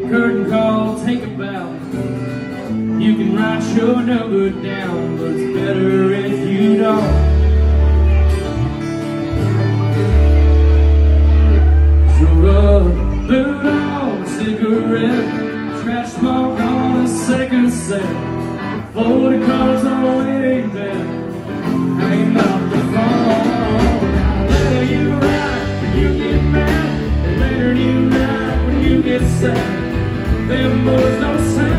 Curtain call, take a bow. You can write your number down, but it's better if you don't. So rub boot on a cigarette, scratch mark on a second set, 40 cars on the way back, hanging up the phone. Later you ride when you get mad, and later you ride when you get sad. Them boys don't sound